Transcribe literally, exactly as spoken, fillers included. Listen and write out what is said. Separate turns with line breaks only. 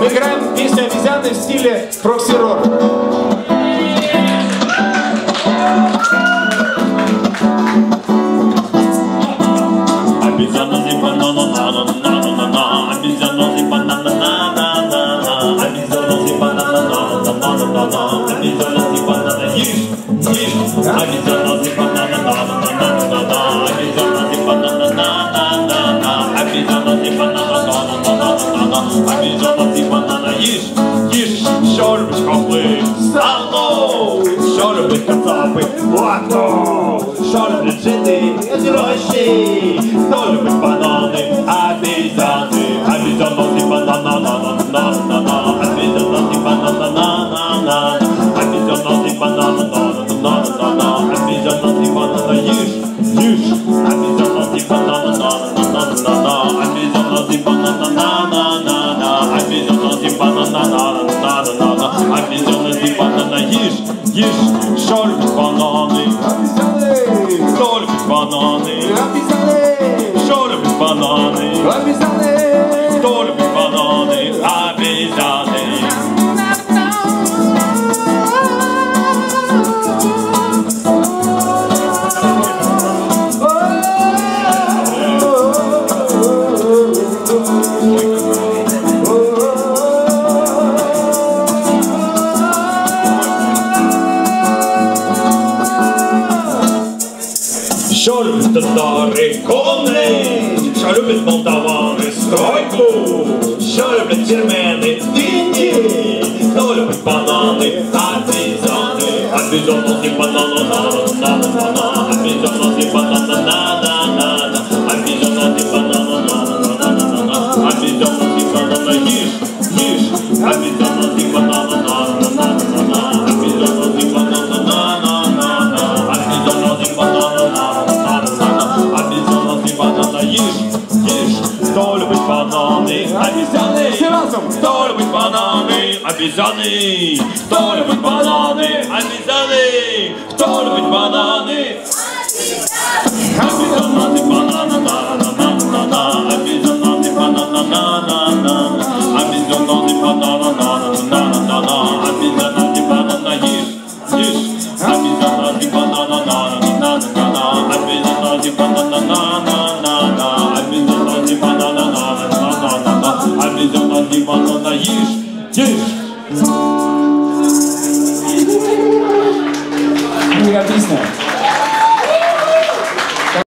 Мы играем песню «Обезьяны» в стиле прокси-рок.
Обезьяна зи банана на на на на на, обезьяна зи банана на на на на, обезьяна зи банана на на на на на, обезьяна зи банана ешь ешь, обезьяна зи банана на на на на на, обезьяна зи банана на на на на, обезьяна зи банана на на на на на, обезьяна зи банана ешь ешь, что любишь хохлы? Салу, что любишь кацапы? Вату, что любишь жиды? Рощи, кто любит бананы? Обезьяны, обезьяны банана на на на на на, обезьяны банана на на на, обезьяны банана на на на на, обезьяны банана ешь ешь, обезьяны банана на на на на, обезьяны банана на на на на, обезьяны банана на на на на, обезьяны банана ешь ешь, что любит бананы? Кто любит бананы? Что любит бананы? Кто любит бананы? Обезьяны. Что любит татары? Конные. Что любит молдаваны? Стройку. Что любят фермены? Индии. Кто любит бананы? Обезьяны. Обезьяны и бананы на на на на, обезьяны и бананы на на на на, обезьяны и бананы на на на на, обезьяны и бананы ешь ешь, обезьяны и бананы на на на на, обезьяны и бананы на на на на, обезьяны и бананы на. Обезьяны и бананы ешь ешь, кто любит бананы? Обезьяны. Все разом. Кто любит бананы? Обезьяны. Кто любит бананы? Обезьяны. Кто любит бананы? Обезьяны и бананы на на на на, обезьяны и бананы на на на, обезьяны и бананы на на на на, обезьяны и бананы ешь ешь, обезьяны и бананы на на на на, обезьяны и бананы на на.